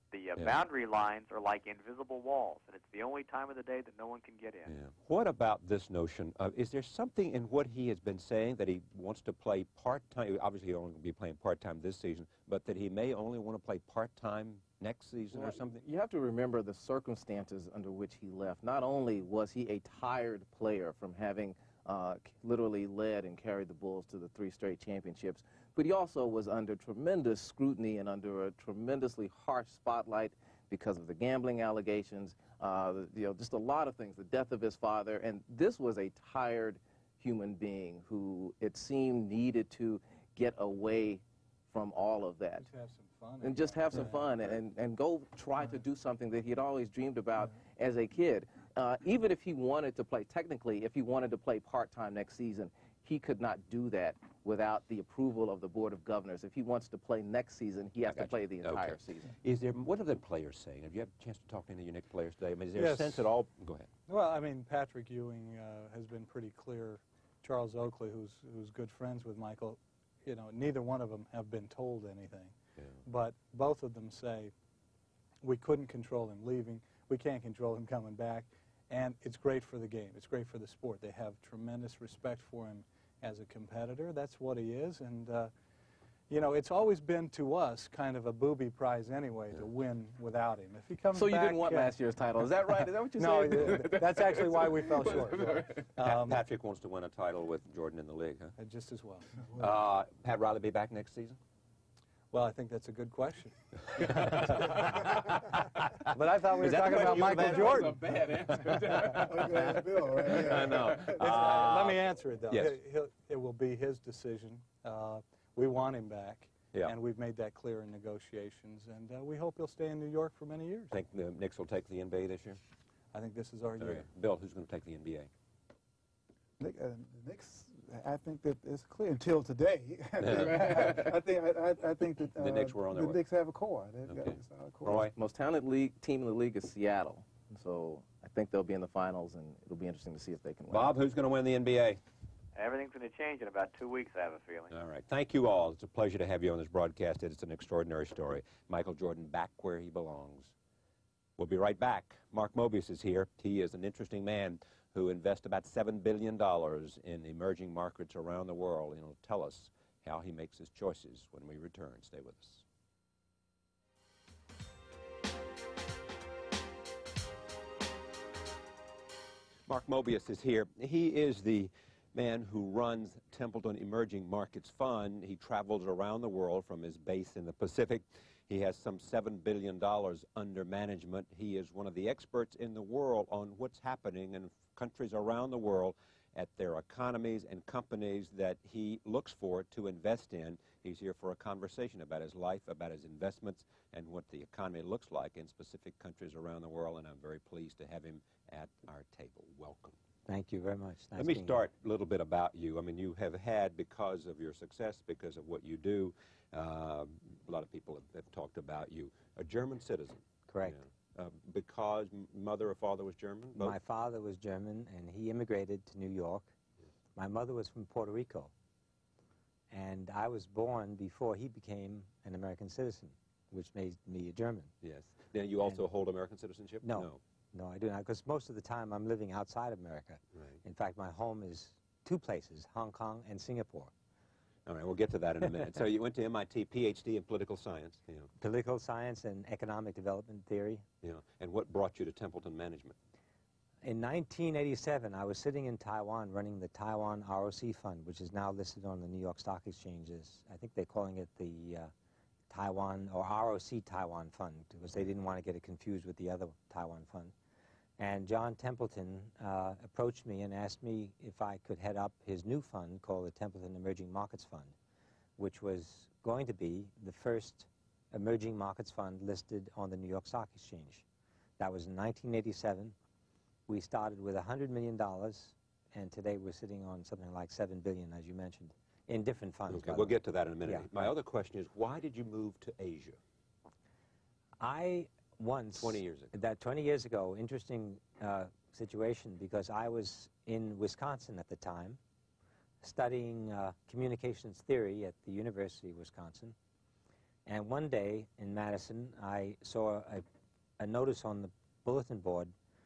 The boundary lines are like invisible walls, and it's the only time of the day that no one can get in. Yeah. What about this notion? Is there something in what he has been saying that he wants to play part-time? Obviously, he'll only be playing part-time this season, but that he may only want to play part-time next season or something? You have to remember the circumstances under which he left. Not only was he a tired player from having literally led and carried the Bulls to the 3 straight championships, but he also was under tremendous scrutiny and under a tremendously harsh spotlight because of the gambling allegations, just a lot of things, the death of his father. And this was a tired human being who, it seemed, needed to get away from all of that. Just have some fun. And just have some fun and go try to do something that he'd always dreamed about as a kid. Even if he wanted to play, technically, if he wanted to play part-time next season, he could not do that without the approval of the Board of Governors. If he wants to play next season, he has to play the entire season. Is there, what are the players saying? Have you had a chance to talk to any of your Knicks players today? I mean, is there a sense at all? Go ahead. Well, I mean, Patrick Ewing has been pretty clear. Charles Oakley, who's good friends with Michael, you know, neither one of them have been told anything. Yeah. But both of them say, we couldn't control him leaving, we can't control him coming back, and it's great for the game. It's great for the sport. They have tremendous respect for him as a competitor. That's what he is. And, you know, it's always been to us kind of a booby prize anyway to win without him. If he comes so back, you didn't want last year's title. Is that right? Is that what you're saying? No, that's actually why we fell short. Patrick wants to win a title with Jordan in the league, huh? Just as well. Pat Riley be back next season? Well, I think that's a good question. But I thought we were talking about Michael Jordan. That's a bad answer. Bill, right? I know. Let me answer it, though. Yes. It will be his decision. We want him back, and we've made that clear in negotiations, and we hope he'll stay in New York for many years. Think the Knicks will take the NBA this year? I think this is our year. Bill, who's going to take the NBA? The Knicks, I think that it's clear until today. I think that the Knicks were on their way. The Knicks have a core. They've got a solid core. Roy? Most talented team in the league is Seattle. So I think they'll be in the finals, and it'll be interesting to see if they can win. Bob, who's going to win the NBA? Everything's going to change in about 2 weeks, I have a feeling. All right. Thank you all. It's a pleasure to have you on this broadcast. It's an extraordinary story. Michael Jordan back where he belongs. We'll be right back. Mark Mobius is here. He is an interesting man who invests about $7 billion in emerging markets around the world, and he'll tell us how he makes his choices when we return. Stay with us. Mark Mobius is here. He is the man who runs Templeton Emerging Markets Fund. He travels around the world from his base in the Pacific. He has some $7 billion under management. He is one of the experts in the world on what's happening in countries around the world at their economies and companies that he looks for to invest in. He's here for a conversation about his life, about his investments, and what the economy looks like in specific countries around the world, and I'm very pleased to have him at our table. Welcome. Thank you very much. Nice. Let me start a little bit about you. I mean, you have had, because of your success, because of what you do, a lot of people have talked about you, a German citizen. Correct. You know, because mother or father was German? Both? My father was German, and he immigrated to New York. My mother was from Puerto Rico, and I was born before he became an American citizen, which made me a German. Yes. Then you also hold American citizenship? No. No, I do not, because most of the time I'm living outside of America. Right. In fact, my home is 2 places, Hong Kong and Singapore. All right, we'll get to that in a minute. So you went to MIT, PhD in political science. You know. Political science and economic development theory. Yeah. And what brought you to Templeton Management? In 1987, I was sitting in Taiwan running the Taiwan ROC Fund, which is now listed on the New York Stock Exchanges. I think they're calling it the Taiwan or ROC Taiwan Fund, because they didn't want to get it confused with the other Taiwan fund. And John Templeton approached me and asked me if I could head up his new fund called the Templeton Emerging Markets Fund, which was going to be the first emerging markets fund listed on the New York Stock Exchange. That was in 1987. We started with $100 million, and today we're sitting on something like $7 billion, as you mentioned, in different funds. Okay, we'll get to that in a minute. Yeah. My other question is, why did you move to Asia? Once 20 years ago. 20 years ago, interesting situation, because I was in Wisconsin at the time studying communications theory at the University of Wisconsin, And one day in Madison, I saw a notice on the bulletin board.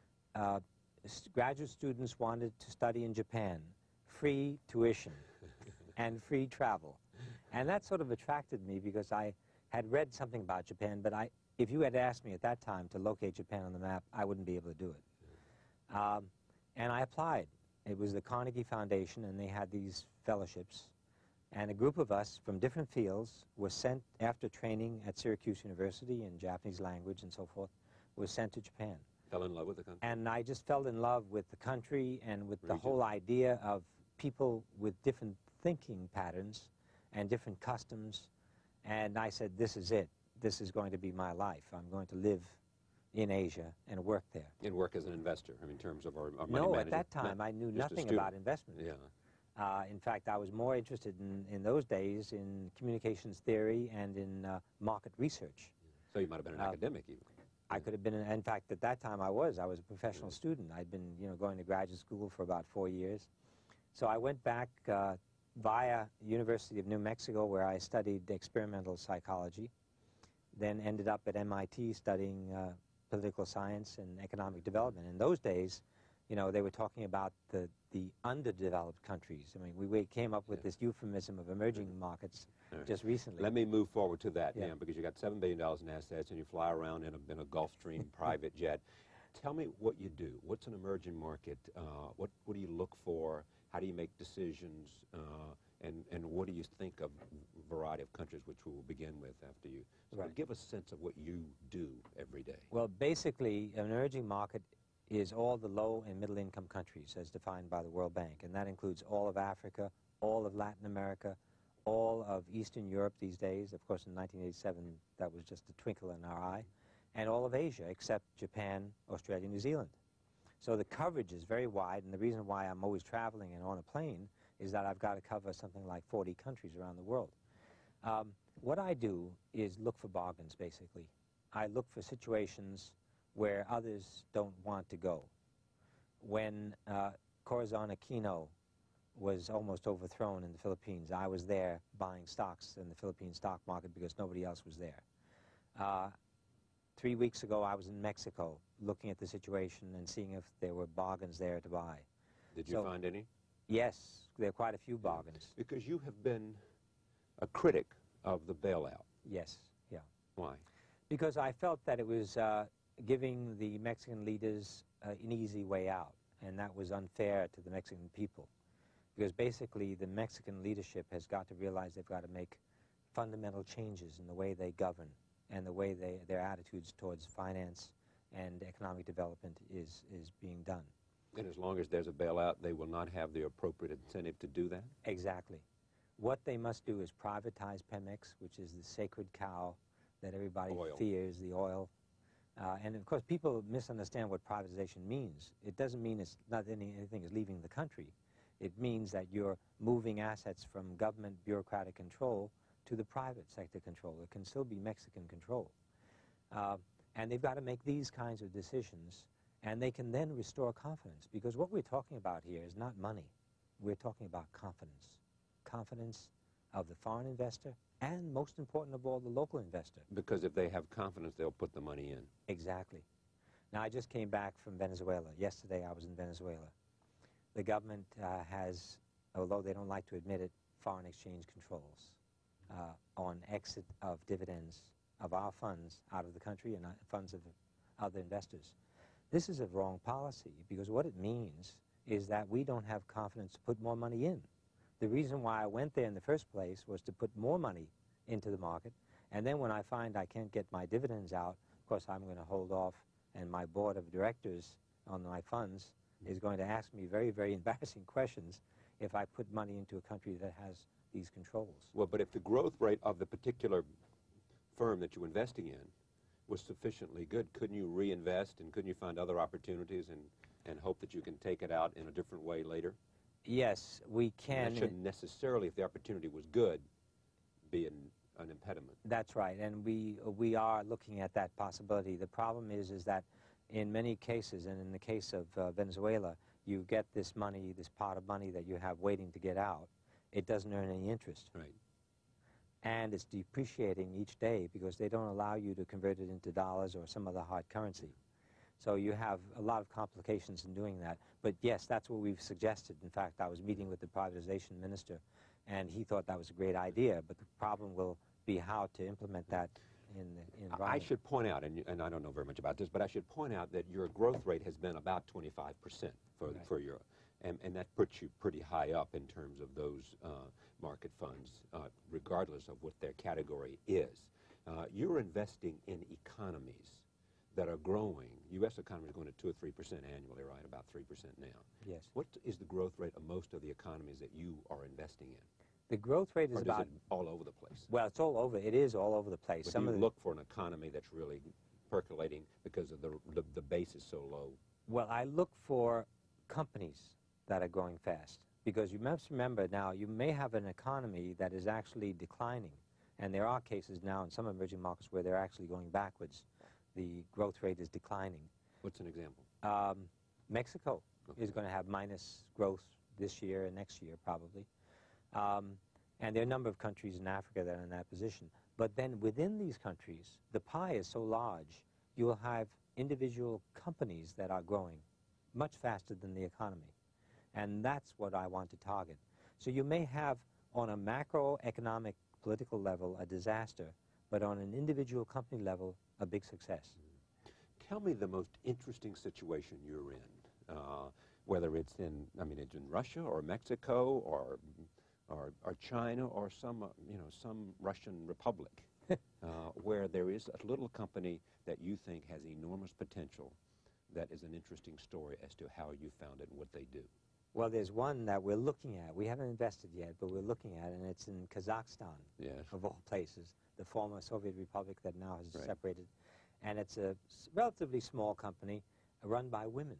Graduate students wanted to study in Japan, free tuition and free travel. And that sort of attracted me because I had read something about Japan, but if you had asked me at that time to locate Japan on the map, I wouldn't be able to do it. And I applied. It was the Carnegie Foundation, and they had these fellowships. And a group of us from different fields was sent, after training at Syracuse University in Japanese language and so forth, was sent to Japan. Fell in love with the country? And I just fell in love with the country and with the whole idea of people with different thinking patterns and different customs. And I said, this is it. This is going to be my life. I'm going to live in Asia and work there. And work as an investor, I mean, in terms of our money No, management? at that time I knew nothing about investment. Yeah. In fact, I was more interested in those days in communications theory and in market research. So you might have been an academic even. I could have been, in fact, at that time I was a professional student. I'd been, going to graduate school for about 4 years. So I went back via University of New Mexico, where I studied experimental psychology, then ended up at MIT studying political science and economic development. In those days, they were talking about the underdeveloped countries. I mean, we came up with this euphemism of emerging markets just recently. Let me move forward to that now, because you got $7 billion in assets and you fly around in a Gulfstream private jet. Tell me what you do. What's an emerging market? What do you look for? How do you make decisions? And what do you think of a variety of countries, which we will begin with after you? So give us a sense of what you do every day. Well, basically, an emerging market is all the low and middle income countries as defined by the World Bank, and that includes all of Africa, all of Latin America, all of Eastern Europe these days. Of course, in 1987, that was just a twinkle in our eye, and all of Asia, except Japan, Australia, New Zealand. So the coverage is very wide, and the reason why I'm always traveling and on a plane is that I've got to cover something like 40 countries around the world. What I do is look for bargains, basically. I look for situations where others don't want to go. When Corazon Aquino was almost overthrown in the Philippines, I was there buying stocks in the Philippine stock market because nobody else was there. 3 weeks ago, I was in Mexico looking at the situation and seeing if there were bargains there to buy. Did you find any? Yes, there are quite a few bargains. Because you have been a critic of the bailout. Yes, yeah. Why? Because I felt that it was giving the Mexican leaders an easy way out, and that was unfair to the Mexican people. Because basically the Mexican leadership has got to realize they've got to make fundamental changes in the way they govern and the way their attitudes towards finance and economic development is being done. And as long as there's a bailout, they will not have the appropriate incentive to do that? Exactly. What they must do is privatize Pemex, which is the sacred cow that everybody fears, the oil. And of course, people misunderstand what privatization means. It doesn't mean it's not anything is leaving the country. It means that you're moving assets from government bureaucratic control to the private sector control. It can still be Mexican control. And they've got to make these kinds of decisions, and they can then restore confidence. Because what we're talking about here is not money. We're talking about confidence. Confidence of the foreign investor and, most important of all, the local investor. Because if they have confidence, they'll put the money in. Exactly. Now, I just came back from Venezuela. Yesterday, I was in Venezuela. The government has, although they don't like to admit it, foreign exchange controls on exit of dividends of our funds out of the country and funds of other investors. This is a wrong policy, because what it means is that we don't have confidence to put more money in. The reason why I went there in the first place was to put more money into the market, and then when I find I can't get my dividends out, of course I'm going to hold off, and my board of directors on my funds is going to ask me very, very embarrassing questions if I put money into a country that has these controls. Well, but if the growth rate of the particular firm that you're investing in was sufficiently good, couldn't you reinvest and couldn't you find other opportunities and hope that you can take it out in a different way later? Yes, we can. And that shouldn't necessarily, if the opportunity was good, be an impediment. That's right, and we are looking at that possibility. The problem is that in many cases, and in the case of Venezuela, you get this money, this pot of money that you have waiting to get out. It doesn't earn any interest. Right. and it's depreciating each day because they don't allow you to convert it into dollars or some other hard currency. So you have a lot of complications in doing that. But yes, that's what we've suggested. In fact, I was meeting with the privatization minister, and he thought that was a great idea, but the problem will be how to implement that in writing. I should point out, and I don't know very much about this, but I should point out that your growth rate has been about 25% for Europe. And that puts you pretty high up in terms of those market funds, regardless of what their category is. You're investing in economies that are growing. U.S. economy is going at 2 or 3% annually, right? About 3% now. Yes. What is the growth rate of most of the economies that you are investing in? The growth rate is about all over the place. Well, it's all over. It is all over the place. But do you look for an economy that's really percolating because of the base is so low? Well, I look for companies that are growing fast, because you must remember now you may have an economy that is actually declining, and there are cases now in some emerging markets where they're actually going backwards. The growth rate is declining. What's an example? Mexico is going to have minus growth this year and next year probably. And there are a number of countries in Africa that are in that position. But then within these countries, the pie is so large, you will have individual companies that are growing much faster than the economy. And that's what I want to target. So you may have, on a macroeconomic political level, a disaster, but on an individual company level, a big success. Tell me the most interesting situation you're in, whether it's in, it's in Russia or Mexico or China or some Russian republic, where there is a little company that you think has enormous potential, that is an interesting story as to how you found it and what they do. Well, there's one that we're looking at. We haven't invested yet, but we're looking at it, and it's in Kazakhstan, of all places, the former Soviet republic that now has separated. And it's a relatively small company run by women.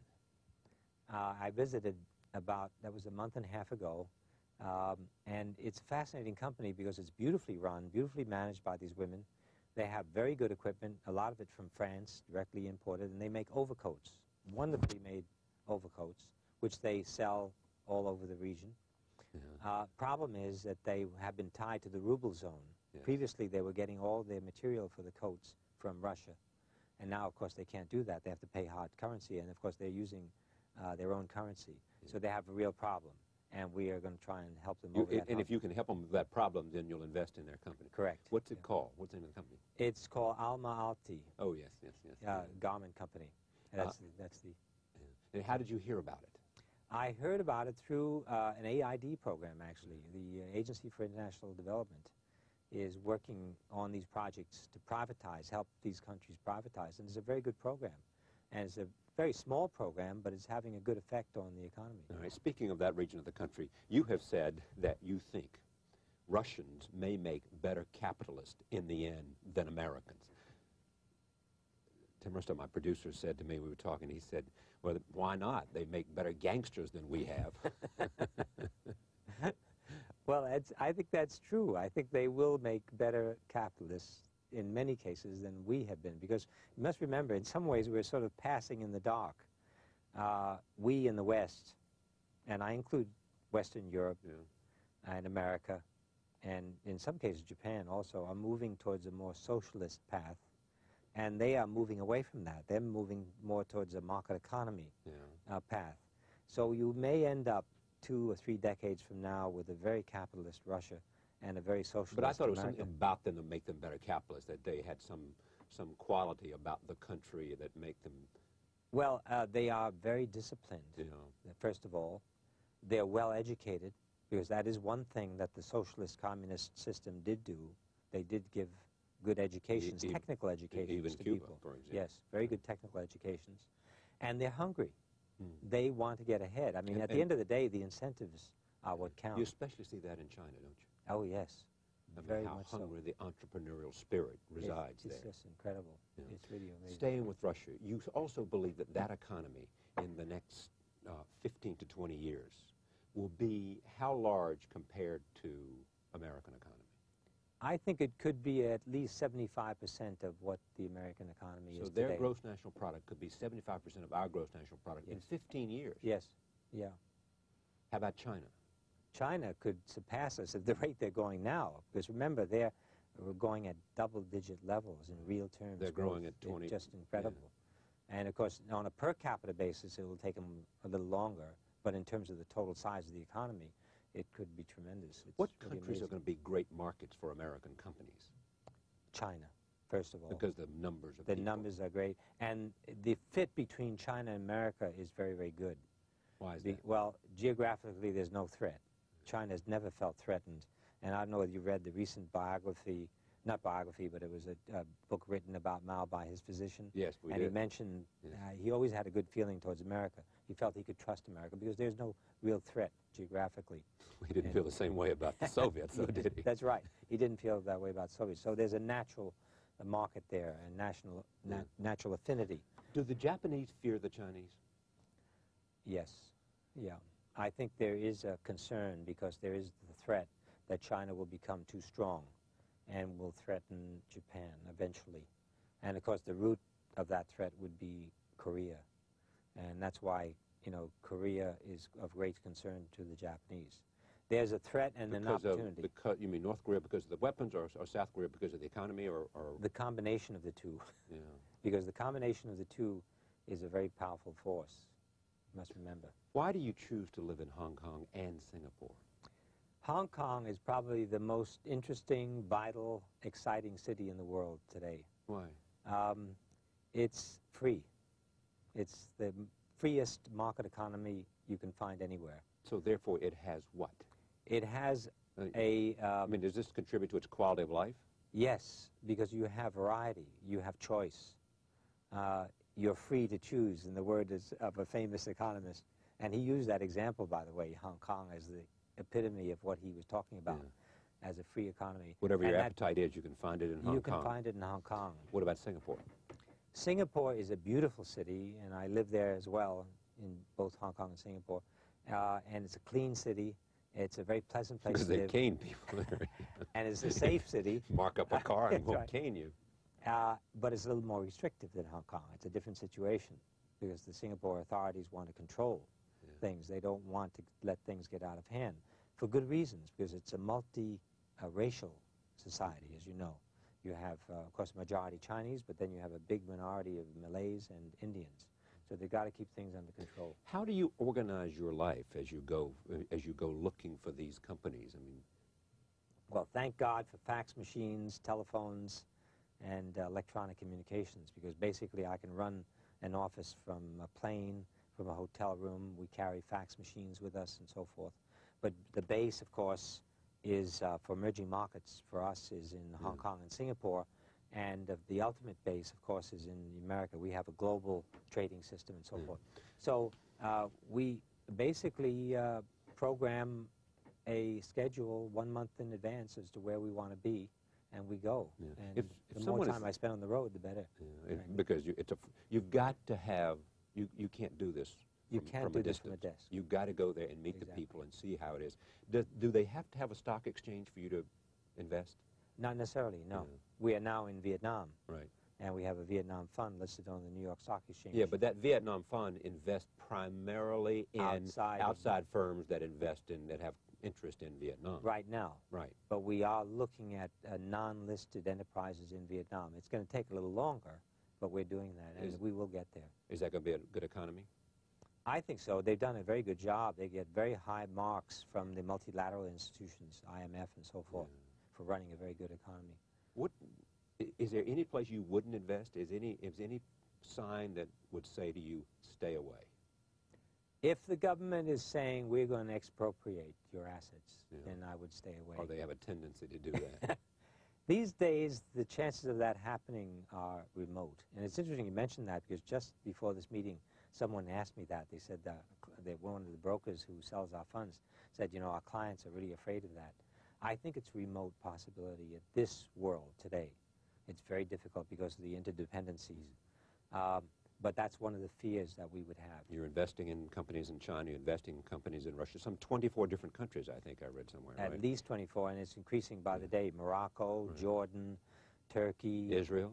I visited that was a month and a half ago, and it's a fascinating company because it's beautifully run, beautifully managed by these women. They have very good equipment, a lot of it from France, directly imported, and they make overcoats, wonderfully made overcoats, which they sell all over the region. Problem is that they have been tied to the ruble zone. Previously, they were getting all their material for the coats from Russia. And now, of course, they can't do that. They have to pay hard currency, and, of course, they're using their own currency. So they have a real problem, and we are going to try and help them over that. And if you can help them with that problem, then you'll invest in their company. Correct. What's it called? What's the name of the company? It's called Alma-Ati. Oh, yes. Garment company. That's the. And how did you hear about it? I heard about it through an AID program, actually. The Agency for International Development is working on these projects to privatize, help these countries privatize, and it's a very good program. And it's a very small program, but it's having a good effect on the economy. All right, speaking of that region of the country, you have said that you think Russians may make better capitalists in the end than Americans. Tim Rusto, my producer, said to me, we were talking, he said, well, why not? They make better gangsters than we have. Well, I think that's true. I think they will make better capitalists in many cases than we have been, because you must remember, in some ways, we're sort of passing in the dark. We in the West, and I include Western Europe and America, and in some cases Japan also, are moving towards a more socialist path, and they are moving away from that. They're moving more towards a market economy path. So you may end up 2 or 3 decades from now with a very capitalist Russia and a very socialist But I thought it was America. something about them to make them better capitalists, that they had some quality about the country that make them... Well, they are very disciplined, first of all. They're well educated, because that is one thing that the socialist communist system did do. They did give good educations, technical educations to Cuba, people. For example. Yes, very good technical educations. And they're hungry. They want to get ahead. I mean, at the end of the day, the incentives are what count. You especially see that in China, don't you? Oh, yes. Very how hungry the entrepreneurial spirit resides there. It's just incredible. It's really amazing. Staying with Russia, you also believe that that economy in the next 15 to 20 years will be how large compared to American economy? I think it could be at least 75% of what the American economy is today. So their gross national product could be 75% of our gross national product in 15 years? Yes, yeah. How about China? China could surpass us at the rate they're going now. Because remember, they're going at double-digit levels in real terms. They're growing at 20. It's just incredible. Yeah. And of course, on a per capita basis, it will take them a little longer. But in terms of the total size of the economy, it could be tremendous. It's what really countries amazing. are going to be great markets for American companies? China, first of all. Because the numbers of the people. numbers are great. And the fit between China and America is very, very good. Why is that? Well, geographically, there's no threat. China's never felt threatened. And I don't know if you read the recent biography, not biography, but it was a book written about Mao by his physician. Yes, we and did. he mentioned he always had a good feeling towards America. He felt he could trust America because there's no real threat geographically. We didn't feel the same way about the Soviets, though, did he? That's right. He didn't feel that way about Soviets. So there's a natural market there, a natural affinity. Do the Japanese fear the Chinese? Yes, yeah. I think there is a concern because there is the threat that China will become too strong and will threaten Japan eventually. And of course the root of that threat would be Korea. And that's why, you know, Korea is of great concern to the Japanese. There's a threat and an opportunity. Because you mean North Korea because of the weapons, or South Korea because of the economy, or the combination of the two. Yeah. Because the combination of the two is a very powerful force. You must remember. Why do you choose to live in Hong Kong and Singapore? Hong Kong is probably the most interesting, vital, exciting city in the world today. Why? It's free. It's the freest market economy you can find anywhere. So therefore it has what? It has I mean, does this contribute to its quality of life? Yes, because you have variety, you have choice. You're free to choose, in the word of a famous economist. And he used that example, by the way, Hong Kong, as the epitome of what he was talking about, as a free economy. Whatever your appetite is, you can find it in Hong Kong. You can find it in Hong Kong. What about Singapore? Singapore is a beautiful city, and I live there as well, in both Hong Kong and Singapore. And it's a clean city. It's a very pleasant place to live. Because they cane people there. And it's a safe city. Mark up a car and won't cane you. But it's a little more restrictive than Hong Kong. It's a different situation because the Singapore authorities want to control things. They don't want to let things get out of hand for good reasons, because it's a multi-racial society, as you know. You have, of course, majority Chinese, but then you have a big minority of Malays and Indians. So they've got to keep things under control. How do you organize your life as you go looking for these companies? I mean, well, thank God for fax machines, telephones, and electronic communications, because basically I can run an office from a plane, from a hotel room. We carry fax machines with us and so forth. But the base, of course, is for emerging markets for us is in Hong Kong and Singapore. And the ultimate base, of course, is in America. We have a global trading system and so forth. So we basically program a schedule 1 month in advance as to where we want to be, and we go. And if the more time I spend on the road, the better. Because you've got to have, you can't do this from a distance. You've got to go there and meet the people and see how it is. Do they have to have a stock exchange for you to invest? Not necessarily, no. We are now in Vietnam. Right. And we have a Vietnam fund listed on the New York Stock Exchange. Yeah, but that Vietnam fund invests primarily in outside firms that invest in, that have interest in Vietnam. Right now. Right. But we are looking at non-listed enterprises in Vietnam. It's going to take a little longer, but we're doing that, and we will get there. Is that going to be a good economy? I think so. They've done a very good job. They get very high marks from the multilateral institutions, IMF and so forth, for running a very good economy. Is there any place you wouldn't invest? Is any sign that would say to you, stay away? If the government is saying we're going to expropriate your assets, then I would stay away. Or they have a tendency to do that. These days, the chances of that happening are remote. And it's interesting you mentioned that, because just before this meeting, someone asked me that. They said that one of the brokers who sells our funds said, you know, our clients are really afraid of that. I think it's a remote possibility at this world today. It's very difficult because of the interdependencies. But that's one of the fears that we would have. You're investing in companies in China, you're investing in companies in Russia, some 24 different countries, I think I read somewhere, right? At least 24, and it's increasing by the day. Morocco, Jordan, Turkey. Israel.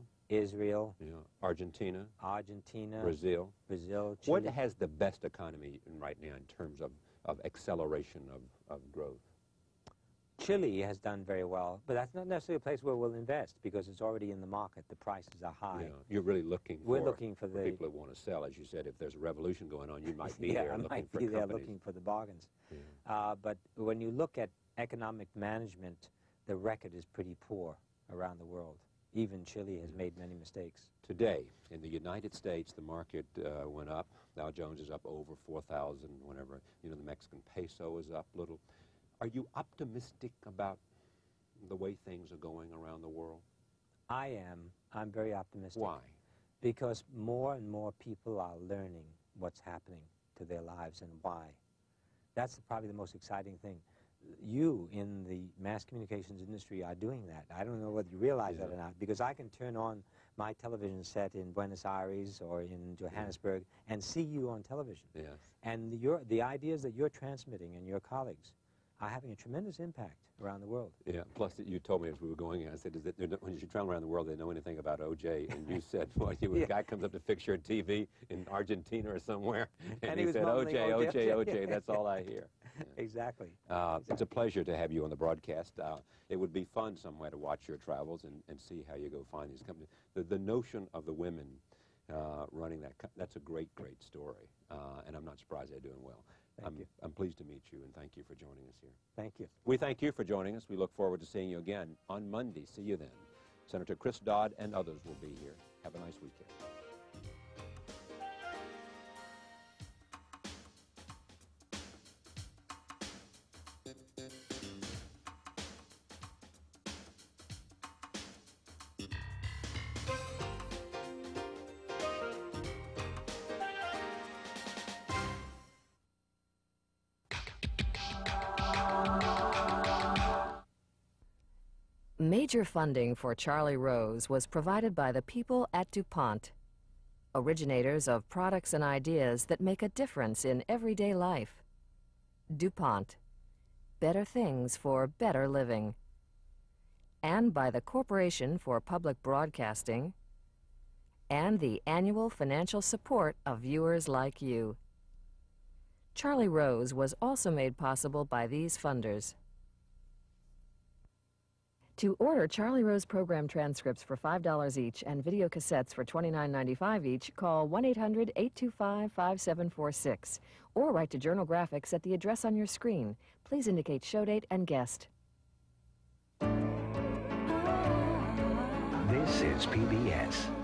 Argentina. Brazil. Chile. What has the best economy right now in terms of of acceleration of growth? Chile has done very well, but that's not necessarily a place where we'll invest because it's already in the market. The prices are high. Yeah, you're really looking We're looking for the people who want to sell. As you said, if there's a revolution going on, you might be yeah, there I looking might for be there companies. looking for the bargains. Yeah. But when you look at economic management, the record is pretty poor around the world. Even Chile has made many mistakes. Today, in the United States, the market went up. Dow Jones is up over 4,000, whatever. You know, the Mexican peso is up a little. Are you optimistic about the way things are going around the world? I am. I'm very optimistic. Why? Because more and more people are learning what's happening to their lives and why. That's probably the most exciting thing. You in the mass communications industry are doing that. I don't know whether you realize that or not, because I can turn on my television set in Buenos Aires or in Johannesburg and see you on television. Yes. And the ideas that you're transmitting and your colleagues are having a tremendous impact around the world. Yeah, plus you told me as we were going in, I said, when you travel around the world, they know anything about O.J., and you said, well, a guy comes up to fix your TV in Argentina or somewhere, and he said, O.J., that's all I hear. Yeah. Exactly. It's a pleasure to have you on the broadcast. It would be fun somewhere to watch your travels and see how you go find these companies. The notion of the women running that's a great story, and I'm not surprised they're doing well. I'm pleased to meet you, and thank you for joining us here. Thank you. We thank you for joining us. We look forward to seeing you again on Monday. See you then. Senator Chris Dodd and others will be here. Have a nice weekend. Major funding for Charlie Rose was provided by the people at DuPont, originators of products and ideas that make a difference in everyday life. DuPont, better things for better living. And by the Corporation for Public Broadcasting, and the annual financial support of viewers like you. Charlie Rose was also made possible by these funders. To order Charlie Rose program transcripts for $5 each and video cassettes for $29.95 each, call 1-800-825-5746 or write to Journal Graphics at the address on your screen. Please indicate show date and guest. This is PBS.